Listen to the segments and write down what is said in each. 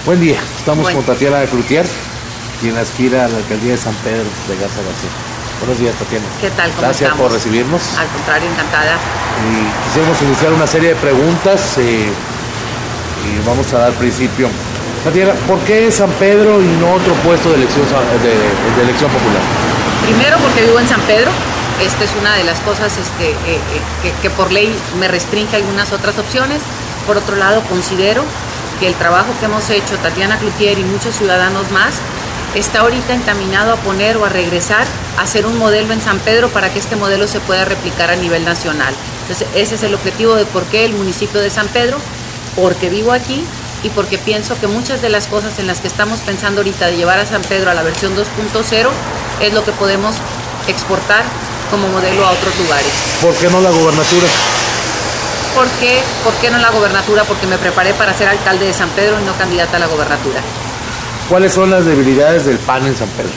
Buen día, estamos con Tatiana Cloutier, quien aspira a la alcaldía de San Pedro de Garza García. Buenos días, Tatiana. ¿Qué tal? ¿Cómo Gracias estamos? por recibirnos. Al contrario, encantada. Y quisiéramos iniciar una serie de preguntas y vamos a dar principio. Tatiana, ¿por qué San Pedro y no otro puesto de elección popular? Primero, porque vivo en San Pedro. Esta es una de las cosas que por ley me restringe algunas otras opciones. Por otro lado, considero que el trabajo que hemos hecho Tatiana Cloutier y muchos ciudadanos más está ahorita encaminado a poner o a regresar a hacer un modelo en San Pedro para que este modelo se pueda replicar a nivel nacional. Entonces, ese es el objetivo de por qué el municipio de San Pedro, porque vivo aquí y porque pienso que muchas de las cosas en las que estamos pensando ahorita de llevar a San Pedro a la versión 2.0 es lo que podemos exportar como modelo a otros lugares. ¿Por qué no la gobernatura? ¿Por qué no la gobernatura? Porque me preparé para ser alcalde de San Pedro y no candidata a la gobernatura. ¿Cuáles son las debilidades del PAN en San Pedro?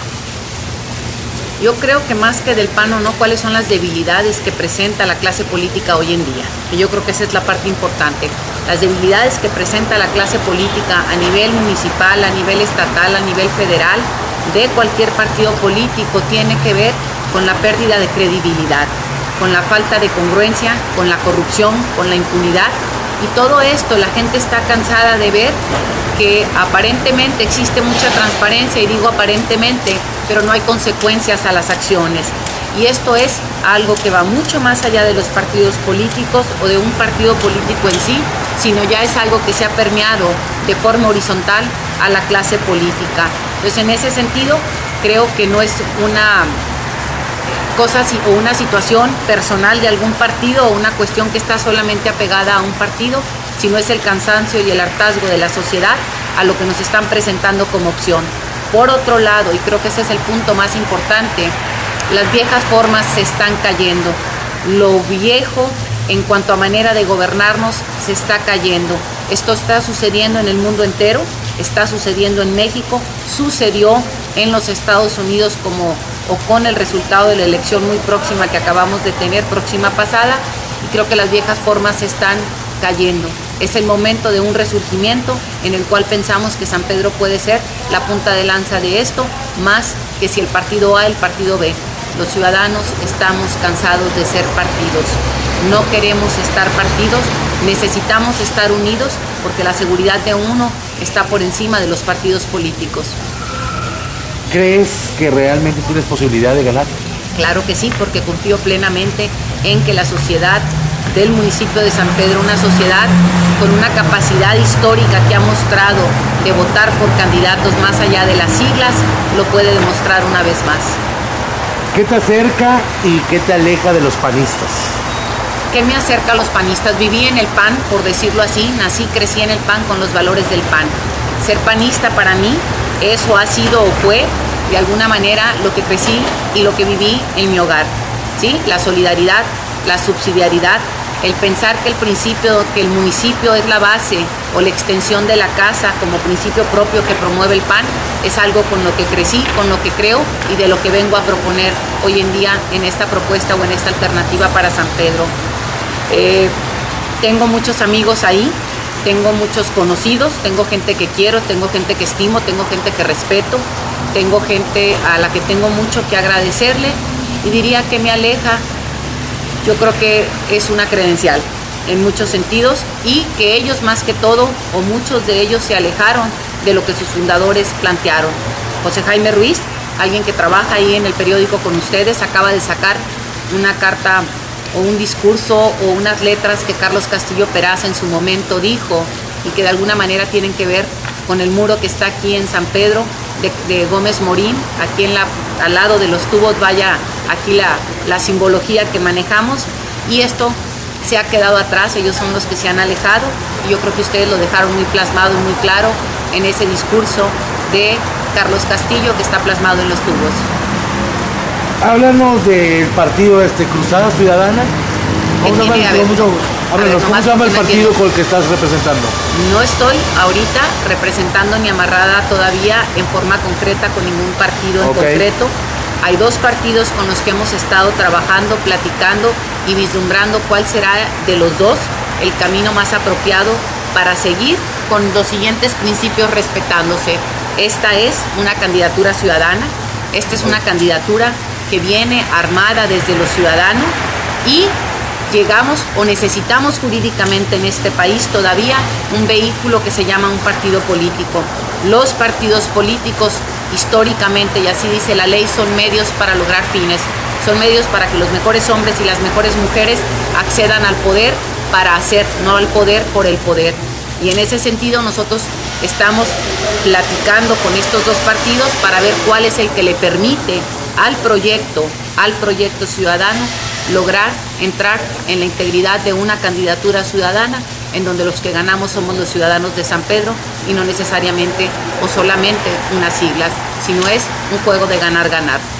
Yo creo que más que del PAN o no, cuáles son las debilidades que presenta la clase política hoy en día. Y yo creo que esa es la parte importante. Las debilidades que presenta la clase política a nivel municipal, a nivel estatal, a nivel federal, de cualquier partido político, tiene que ver con la pérdida de credibilidad, con la falta de congruencia, con la corrupción, con la impunidad. Y todo esto la gente está cansada de ver que aparentemente existe mucha transparencia, y digo aparentemente, pero no hay consecuencias a las acciones. Y esto es algo que va mucho más allá de los partidos políticos o de un partido político en sí, sino ya es algo que se ha permeado de forma horizontal a la clase política. Entonces, en ese sentido, creo que no es una cosa o una situación personal de algún partido o una cuestión que está solamente apegada a un partido, sino es el cansancio y el hartazgo de la sociedad a lo que nos están presentando como opción. Por otro lado, y creo que ese es el punto más importante, las viejas formas se están cayendo. Lo viejo en cuanto a manera de gobernarnos se está cayendo. Esto está sucediendo en el mundo entero, está sucediendo en México, sucedió en los Estados Unidos con el resultado de la elección muy próxima que acabamos de tener, próxima pasada, y creo que las viejas formas se están cayendo. Es el momento de un resurgimiento en el cual pensamos que San Pedro puede ser la punta de lanza de esto, más que si el partido A, el partido B. Los ciudadanos estamos cansados de ser partidos. No queremos estar partidos, necesitamos estar unidos porque la seguridad de uno está por encima de los partidos políticos. ¿Crees que realmente tienes posibilidad de ganar? Claro que sí, porque confío plenamente en que la sociedad del municipio de San Pedro, una sociedad con una capacidad histórica que ha mostrado de votar por candidatos más allá de las siglas, lo puede demostrar una vez más. ¿Qué te acerca y qué te aleja de los panistas? ¿Qué me acerca a los panistas? Viví en el PAN, por decirlo así, nací, crecí en el PAN con los valores del PAN. Ser panista para mí, eso ha sido o fue de alguna manera lo que crecí y lo que viví en mi hogar, ¿sí? La solidaridad, la subsidiariedad, el pensar que el municipio es la base o la extensión de la casa como principio propio que promueve el PAN, es algo con lo que crecí, con lo que creo y de lo que vengo a proponer hoy en día en esta propuesta o en esta alternativa para San Pedro. Tengo muchos amigos ahí, tengo muchos conocidos, tengo gente que quiero, tengo gente que estimo, tengo gente que respeto, tengo gente a la que tengo mucho que agradecerle, y diría que me aleja. Yo creo que es una credencial en muchos sentidos, y que ellos más que todo, o muchos de ellos, se alejaron de lo que sus fundadores plantearon. José Jaime Ruiz, alguien que trabaja ahí en el periódico con ustedes, acaba de sacar una carta o un discurso o unas letras que Carlos Castillo Peraza en su momento dijo y que de alguna manera tienen que ver con el muro que está aquí en San Pedro de Gómez Morín, aquí al lado de los tubos, vaya aquí la simbología que manejamos, y esto se ha quedado atrás. Ellos son los que se han alejado, y yo creo que ustedes lo dejaron muy plasmado y muy claro en ese discurso de Carlos Castillo que está plasmado en los tubos. Háblanos del partido Cruzada Ciudadana. ¿Cómo se llama el partido con el que estás representando? No estoy ahorita representando ni amarrada todavía en forma concreta con ningún partido en concreto. Hay dos partidos con los que hemos estado trabajando, platicando y vislumbrando cuál será de los dos el camino más apropiado para seguir con los siguientes principios respetándose. Esta es una candidatura ciudadana, esta es una candidatura que viene armada desde los ciudadanos y llegamos o necesitamos jurídicamente en este país todavía un vehículo que se llama un partido político. Los partidos políticos históricamente, y así dice la ley, son medios para lograr fines, son medios para que los mejores hombres y las mejores mujeres accedan al poder para hacer, no al poder por el poder. Y en ese sentido nosotros estamos platicando con estos dos partidos para ver cuál es el que le permite al proyecto ciudadano lograr entrar en la integridad de una candidatura ciudadana en donde los que ganamos somos los ciudadanos de San Pedro y no necesariamente o solamente unas siglas, sino es un juego de ganar-ganar.